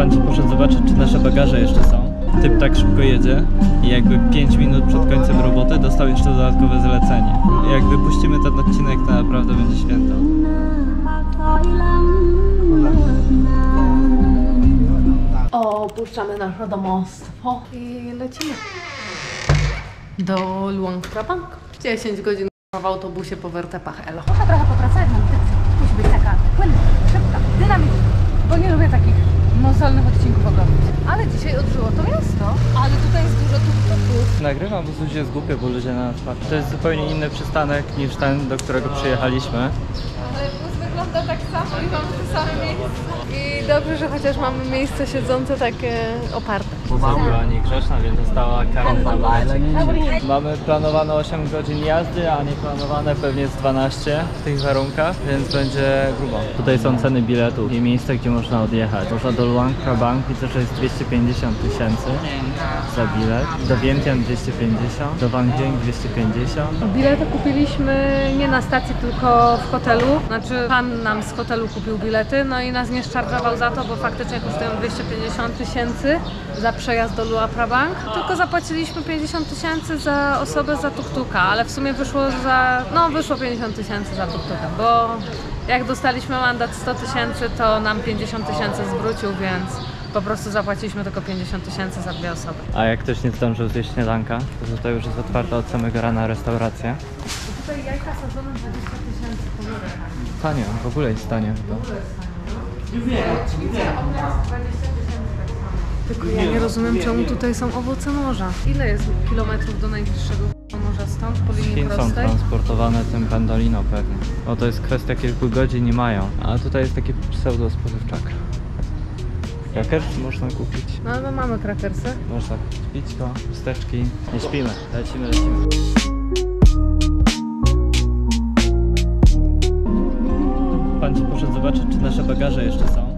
Pan ci poszedł zobaczyć, czy nasze bagaże jeszcze są. Typ tak szybko jedzie i jakby 5 minut przed końcem roboty dostał jeszcze dodatkowe zlecenie. Jak wypuścimy ten odcinek, to naprawdę będzie święto. Opuszczamy nasze domostwo i lecimy do Luang Prabang. 10 godzin w autobusie po wertepach elo. Muszę trochę popracować na dykcji. Musi być taka płynna, szybka, dynamiczna. Bo nie lubię takich mozolnych odcinków oglądać. Ale dzisiaj odżyło to miasto. Ale tutaj jest dużo tuk-tuków. Nagrywam, bo coś jest głupie, bo ludzie na nas patrzą. To jest zupełnie inny przystanek niż ten, do którego przyjechaliśmy. Ale bus wygląda tak samo i mamy te same miejsca. I dobrze, że chociaż mamy miejsce siedzące takie oparte. Muza była niegrzeczna, więc dostała karę za balecie. Mamy planowane 8 godzin jazdy, a nieplanowane pewnie z 12 w tych warunkach, więc będzie grubo. Tutaj są ceny biletów i miejsce, gdzie można odjechać. Można do Luang Prabang, widzę, że jest 250 000 za bilet. Do Vientiane 250, do Vang Vieng 250. Bilety kupiliśmy nie na stacji, tylko w hotelu. Znaczy pan nam z hotelu kupił bilety, no i nas nie szarżował za to, bo faktycznie kosztują 250 000 za przejazd do Luang Prabang. Tylko zapłaciliśmy 50 000 za osobę za tuk-tuka, ale w sumie wyszło wyszło 50 000 za tuk-tuka, bo jak dostaliśmy mandat 100 000, to nam 50 000 zwrócił, więc po prostu zapłaciliśmy tylko 50 000 za 2 osoby. A jak ktoś nie zdążył zjeść śniadanka, to tutaj już jest otwarta od samego rana restauracja. Tutaj jajka sadzone 20 000 po górę. Tanio, w ogóle jest tanio. Tylko ja nie rozumiem, czemu tutaj są owoce morza. Ile jest kilometrów do najbliższego morza stąd, po linii Chin są prostej? transportowane tym pendolino pewnie. O, to jest kwestia kilku godzin, nie mają. A tutaj jest taki pseudo-spożywczak. Krakers można kupić. No mamy krakersy. Można kupić pićko, chusteczki. Nie śpimy, lecimy. Pan ci poszedł zobaczyć, czy nasze bagaże jeszcze są.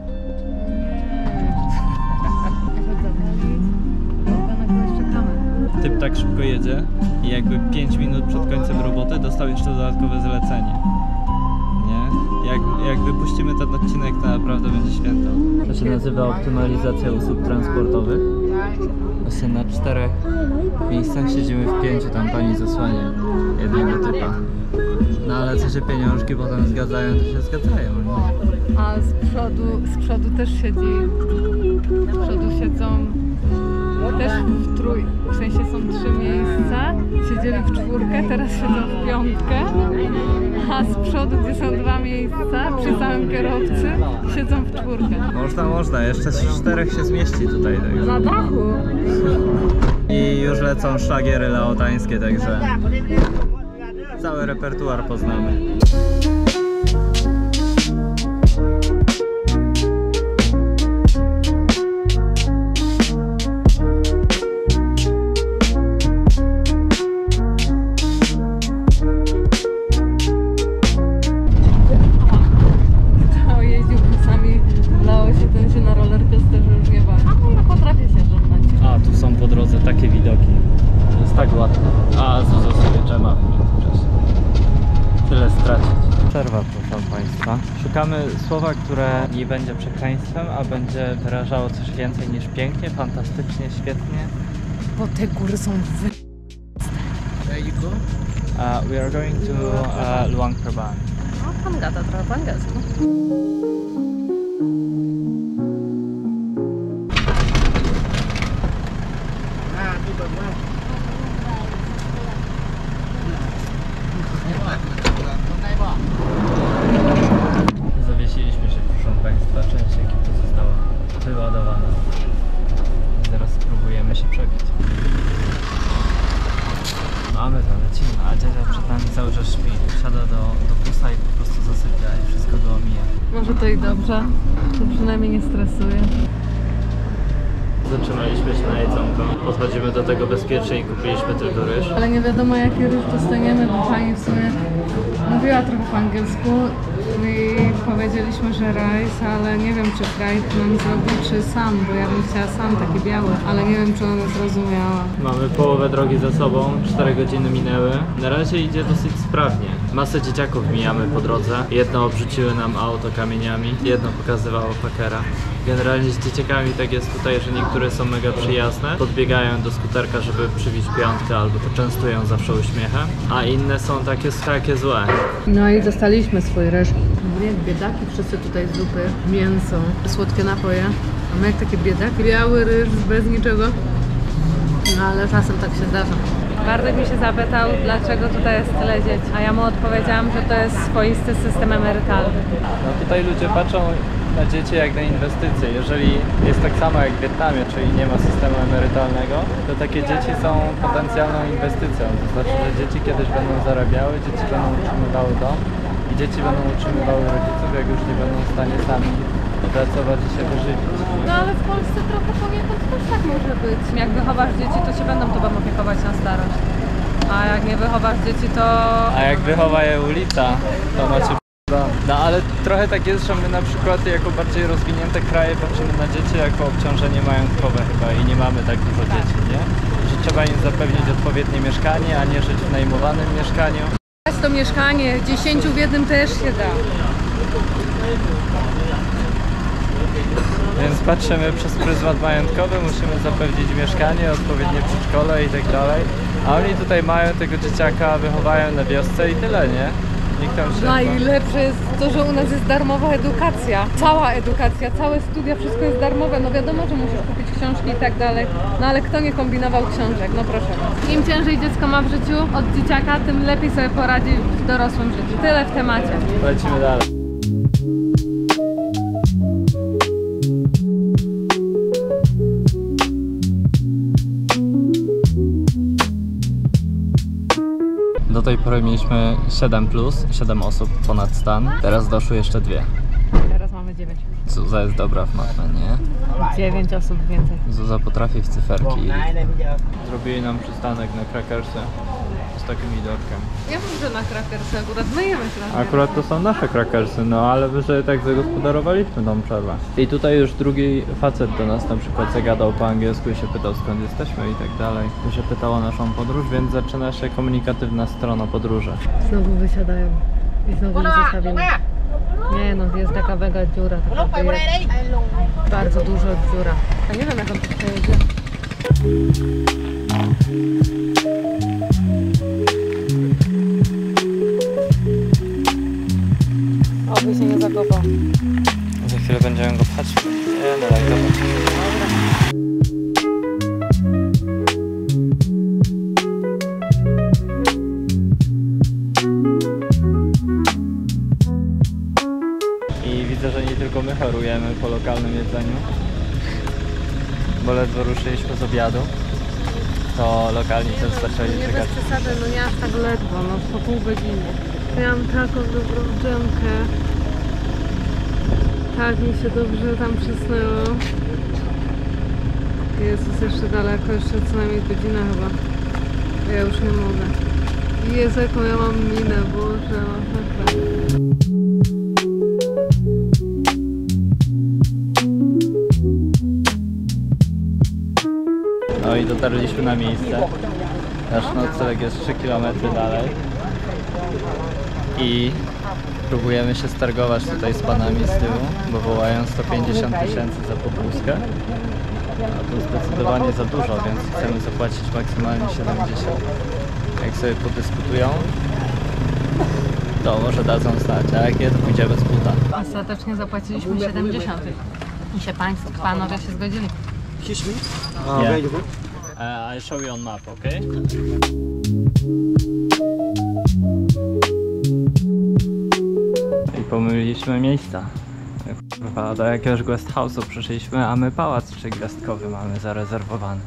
Typ tak szybko jedzie i jakby 5 minut przed końcem roboty dostał jeszcze dodatkowe zlecenie. Nie? Jak wypuścimy ten odcinek, to naprawdę będzie święto. To się nazywa optymalizacja usług transportowych. Właśnie na 4 miejscach siedzimy w 5, tam pani zasłania jednego typa. No ale co się pieniążki potem zgadzają, to się zgadzają. Nie? A z przodu też siedzi. Z przodu siedzą też w sensie są 3 miejsca. Siedzieli w 4, teraz siedzą w 5. A z przodu, gdzie są 2 miejsca, przy samym kierowcy, siedzą w 4. Można, jeszcze z 4 się zmieści tutaj. Także. Na dachu. I już lecą szlagiery laotańskie, także cały repertuar poznamy. Takie widoki. Jest tak ładne. A Zuzo sobie dżema w międzyczasie. Tyle stracić. Przerwa, proszę Państwa. Szukamy słowa, które nie będzie przekleństwem, a będzie wyrażało coś więcej niż pięknie, fantastycznie, świetnie. Bo te góry są Where you go? We are going to Luang Prabang. No, pan gada trochę po angielsku. Zawiesiliśmy się, proszę Państwa, część ekipy została wyładowana. Teraz spróbujemy się przebić. Mamy to, lecimy, a dziadzia przed nami cały czas śpi. Wsiada do busa i po prostu zasypia i wszystko go omija. Może to i dobrze, to przynajmniej nie stresuje. Zatrzymaliśmy się na jedzonko. Podchodzimy do tego bezpiecznie i kupiliśmy tylko ryż. Ale nie wiadomo jaki ryż dostaniemy, bo pani w sumie mówiła trochę po angielsku i powiedzieliśmy Myśleliśmy, że rajs, ale nie wiem, czy Frajt nam zrobił, czy sam, bo ja bym chciała sam takie białe, ale nie wiem, czy ona zrozumiała. Mamy połowę drogi za sobą, 4 godziny minęły. Na razie idzie dosyć sprawnie. Masę dzieciaków mijamy po drodze. Jedno obrzuciły nam auto kamieniami, jedno pokazywało fakera. Generalnie z dzieciakami tak jest tutaj, że niektóre są mega przyjazne. Podbiegają do skuterka, żeby przybić piątkę albo poczęstują zawsze uśmiechem. A inne są takie złe. No i dostaliśmy swój ryż. Jak biedaki, wszyscy tutaj zupy, mięso, słodkie napoje. A my jak takie biedaki, biały ryż bez niczego. No ale czasem tak się zdarza. Bartek mi się zapytał, dlaczego tutaj jest tyle dzieci, a ja mu odpowiedziałam, że to jest swoisty system emerytalny. No tutaj ludzie patrzą na dzieci jak na inwestycje. Jeżeli jest tak samo jak w Wietnamie, czyli nie ma systemu emerytalnego, to takie dzieci są potencjalną inwestycją. To znaczy, że dzieci kiedyś będą zarabiały, dzieci będą utrzymywały dom i dzieci będą utrzymywały rodziców, jak już nie będą w stanie sami pracować i się wyżywić. No ale w Polsce trochę poniekąd też tak może być. Jak wychowasz dzieci, to się będą tobą opiekować na starość. A jak nie wychowasz dzieci, to... A jak wychowa je ulica, to macie no ale trochę tak jest, że my na przykład jako bardziej rozwinięte kraje patrzymy na dzieci jako obciążenie majątkowe chyba i nie mamy tak dużo dzieci, nie? Że trzeba im zapewnić odpowiednie mieszkanie, a nie żyć w najmowanym mieszkaniu. Jest to mieszkanie, 10 w jednym też się da. Więc patrzymy przez pryzmat majątkowy, musimy zapewnić mieszkanie, odpowiednie przedszkole i tak dalej. A oni tutaj mają tego dzieciaka, wychowają na wiosce i tyle, nie? Nikt tam się... Najlepsze jest to, że u nas jest darmowa edukacja. Cała edukacja, całe studia, wszystko jest darmowe. No wiadomo, że musisz kupić książki i tak dalej. No ale kto nie kombinował książek? No proszę. Im ciężej dziecko ma w życiu od dzieciaka, tym lepiej sobie poradzi w dorosłym życiu. Tyle w temacie. Lecimy dalej. Do tej pory mieliśmy 7 osób ponad stan, teraz doszły jeszcze 2. Teraz mamy 9. Zuza jest dobra w matmie, nie? 9 osób więcej. Zuza potrafi w cyferki. Zrobili nam przystanek na krakersy z takim widokiem. Ja wiem, że na krakersy akurat my jemy krakersy. Akurat to są nasze krakersy, no ale wy sobie tak zagospodarowaliśmy tą przerwę. I tutaj już drugi facet do nas na przykład zagadał po angielsku i się pytał, skąd jesteśmy i tak dalej. I się pytał o naszą podróż, więc zaczyna się komunikatywna strona podróży. Znowu wysiadają i znowu je zostawimy. Nie no, jest taka mega dziura, taka jest bardzo duża dziura. A nie wiem, jak on tu przejedzie. Oby się nie zakopał. Za chwilę będziemy go pchać. Nie, no tak, I widzę, że nie tylko my chorujemy po lokalnym jedzeniu, bo ledwo ruszyliśmy z obiadu, to lokalni też zaczęli Nie czekać. bez przesady, no nie aż tak ledwo, no po pół godziny. Miałam taką dobrą dżemkę. Tak mi się dobrze tam przysnęło. Jezus, jeszcze daleko, jeszcze co najmniej godzina chyba. Ja już nie mogę. Jezu, jaką ja mam minę, Boże, masakra. No i dotarliśmy na miejsce. Nasz nocleg jest 3 km dalej. I próbujemy się stargować tutaj z panami z tyłu, bo wołają 150 000 za popustkę. A to zdecydowanie za dużo, więc chcemy zapłacić maksymalnie 70. Jak sobie podyskutują, to może dadzą znać, a jak nie, to pójdziemy z buta. Ostatecznie zapłaciliśmy 70. I się panowie się zgodzili. I show you on map, okay? I pomyliliśmy miejsca. Kurwa, do jakiegoś guest house'u przyszliśmy, a my pałac 3-gwiazdkowy mamy zarezerwowany.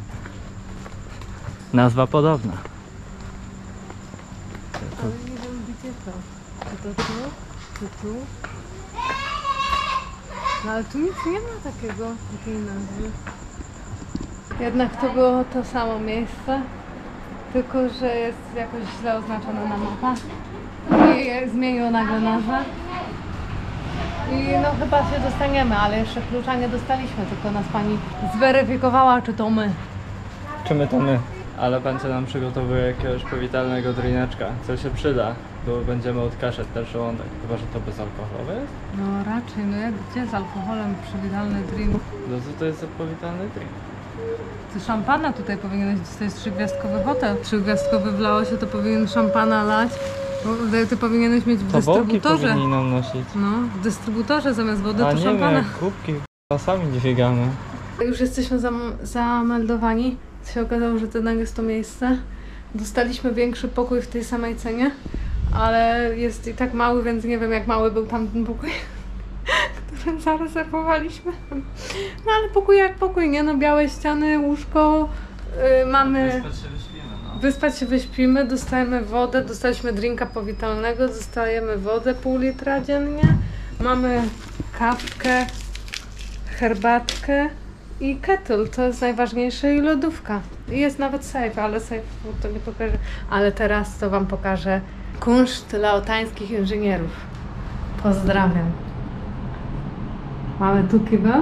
Nazwa podobna. Ale nie wiem gdzie to. Czy to tu? Czy tu? No ale tu nic nie ma takiej nazwy. Jednak to było to samo miejsce, tylko że jest jakoś źle oznaczone na mapach i zmieniło nagle nazwę. I no chyba się dostaniemy, ale jeszcze klucza nie dostaliśmy, tylko nas pani zweryfikowała, czy to my. Czy my to my? Ale pan nam przygotowuje jakiegoś powitalnego drineczka, co się przyda, bo będziemy odkażać ten żołądek. Chyba, że to bezalkoholowe jest? No raczej, no jak gdzie z alkoholem przywidalny drink? No to jest powitalny drink. Ty szampana tutaj powinieneś, to jest 3-gwiazdkowy hotel. 3-gwiazdkowy w Laosie to powinien szampana lać. Ty powinieneś mieć w To wołki dystrybutorze. powinni nam nosić. No, w dystrybutorze zamiast wody A to nie szampana. wiem, kubki sami dźwigamy. Już jesteśmy zameldowani. Się okazało, że to jednak jest to miejsce. Dostaliśmy większy pokój w tej samej cenie, ale jest i tak mały, więc nie wiem jak mały był tamten pokój, który zarezerwowaliśmy. No ale pokój jak pokój, nie? No białe ściany, łóżko, mamy... Wyspać się wyśpimy, no. Wyspać się wyśpimy, dostajemy wodę, dostaliśmy drinka powitalnego, dostajemy wodę pół litra dziennie, mamy kawkę, herbatkę i kettle, to jest najważniejsze, i lodówka. I jest nawet safe, ale safe to nie pokażę. Ale teraz to wam pokażę kunszt laotańskich inżynierów. Pozdrawiam. Mamy tu kibel.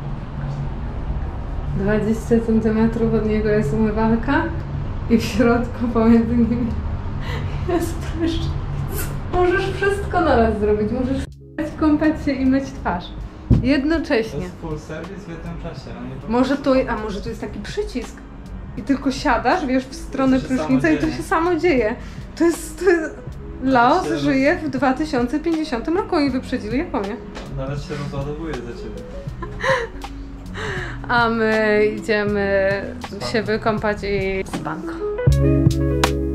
20 cm od niego jest umywalka i w środku pomiędzy nimi jest prysznic. Możesz wszystko naraz zrobić. Możesz kąpać się i myć twarz. To Jednocześnie. jest full service w jednym czasie. Może tu jest taki przycisk i tylko siadasz, wiesz, w stronę To się samo prysznica i to dzieje. się samo dzieje. To jest... Laos żyje w 2050 roku i wyprzedzili Japonię. Nawet się rozładowuje za ciebie. A my idziemy się wykąpać i spanko.